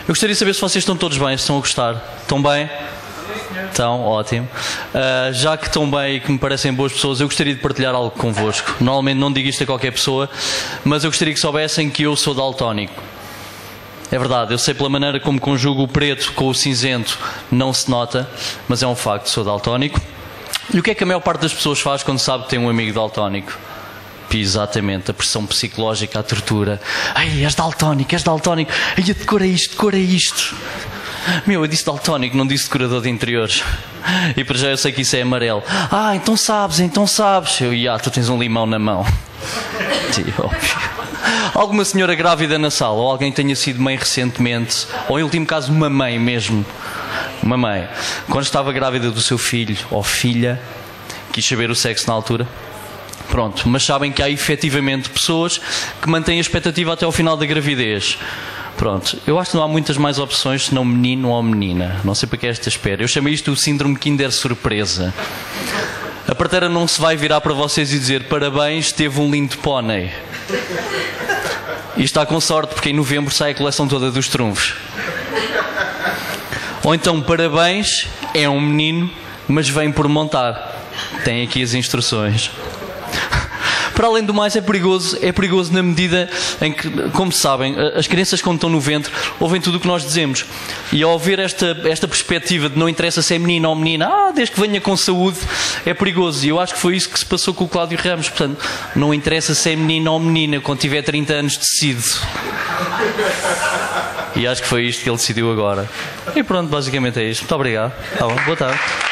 gostaria de saber se vocês estão todos bem, se estão a gostar. Estão bem? Então, ótimo. Já que estão bem e que me parecem boas pessoas, eu gostaria de partilhar algo convosco. Normalmente não digo isto a qualquer pessoa, mas eu gostaria que soubessem que eu sou daltónico. É verdade, eu sei pela maneira como conjugo o preto com o cinzento, não se nota, mas é um facto, sou daltónico. E o que é que a maior parte das pessoas faz quando sabe que tem um amigo daltónico? Exatamente, a pressão psicológica, a tortura. Ai, és daltónico, és daltónico. Ai, decora isto, decora isto. Meu, eu disse daltónico, não disse decorador de interiores. E para já eu sei que isso é amarelo. Ah, então sabes, então sabes. Eu, tu tens um limão na mão. Sim, óbvio. Alguma senhora grávida na sala, ou alguém que tenha sido mãe recentemente, ou em último caso uma mãe mesmo. Uma mãe, quando estava grávida do seu filho ou filha, quis saber o sexo na altura? Pronto, mas sabem que há efetivamente pessoas que mantêm a expectativa até ao final da gravidez. Pronto, eu acho que não há muitas mais opções senão menino ou menina. Não sei para que é esta espera. Eu chamei isto o síndrome Kinder Surpresa. A parteira não se vai virar para vocês e dizer parabéns, teve um lindo pônei. E está com sorte porque em novembro sai a coleção toda dos trunfos. Ou então parabéns, é um menino, mas vem por montar. Tem aqui as instruções. Para além do mais, é perigoso na medida em que, como sabem, as crianças quando estão no ventre ouvem tudo o que nós dizemos. E ao ver esta perspectiva de não interessa se é menino ou menina, desde que venha com saúde, é perigoso. E eu acho que foi isso que se passou com o Cláudio Ramos. Portanto, não interessa se é menino ou menina, quando tiver 30 anos decido. E acho que foi isto que ele decidiu agora. E pronto, basicamente é isto. Muito obrigado. Tá bom, boa tarde.